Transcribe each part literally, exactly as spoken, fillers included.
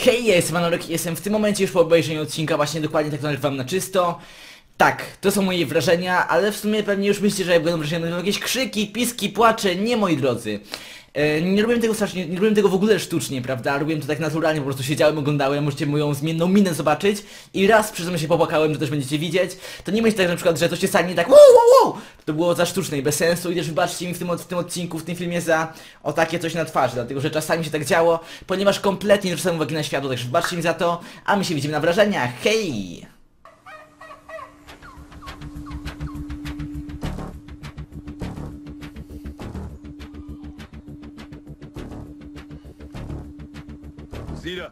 Hej, ja jestem Anorek i jestem w tym momencie już po obejrzeniu odcinka, właśnie dokładnie tak to nagrywam na czysto. Tak, to są moje wrażenia, ale w sumie pewnie już myślicie, że jak będą wrażenia, będą jakieś krzyki, piski, płacze, nie moi drodzy. E, nie robiłem tego strasznie, nie robiłem tego w ogóle sztucznie, prawda? Robiłem to tak naturalnie, po prostu siedziałem, oglądałem, możecie moją zmienną minę zobaczyć. I raz przy tym się popłakałem, że też będziecie widzieć. To nie myślcie tak na przykład, że to się stanie tak wow, wow, wow! To było za sztuczne i bez sensu i też wybaczcie mi w tym, od, w tym odcinku, w tym filmie za o takie coś na twarzy, dlatego że czasami się tak działo, ponieważ kompletnie nie zwracałem uwagi na światło, także wybaczcie mi za to, a my się widzimy na wrażeniach. Hej! Zeta,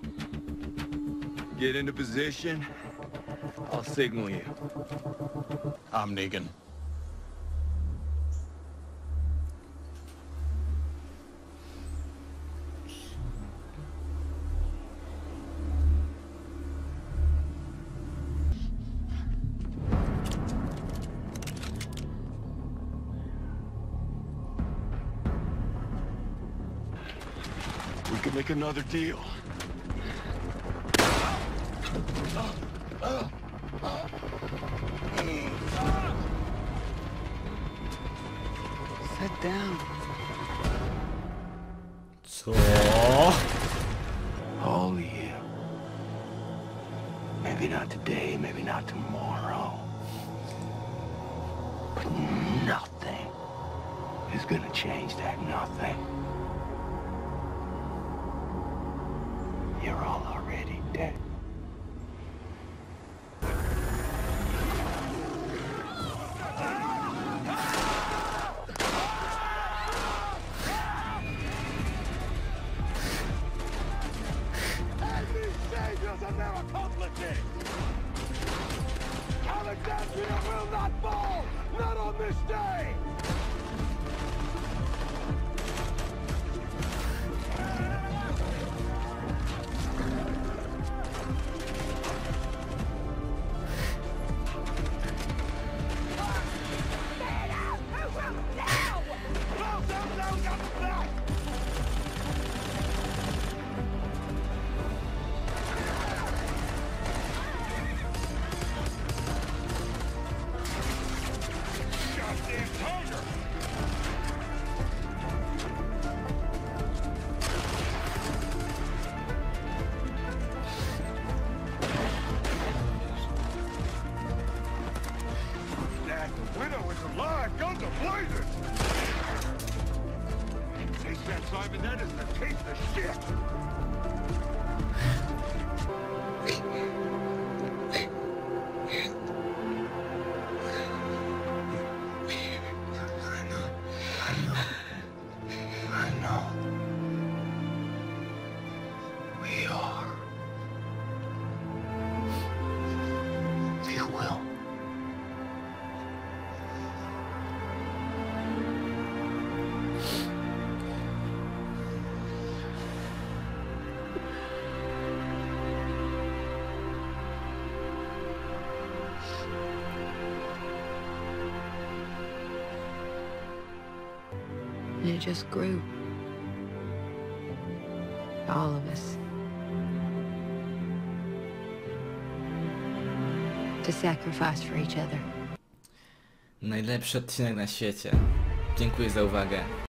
get into position. I'll signal you. I'm Negan. We could make another deal. Sit down. Co? All of you. Maybe not today, maybe not tomorrow. But nothing is gonna change that nothing. You're all already dead. Alexandria will not fall! Not on this day! Taste that, Simon. That is the taste of shit. I know. I know. We are. We will. And it just grew. All of us. To sacrifice for each other. Najlepszy odcinek na świecie. Dziękuję za uwagę.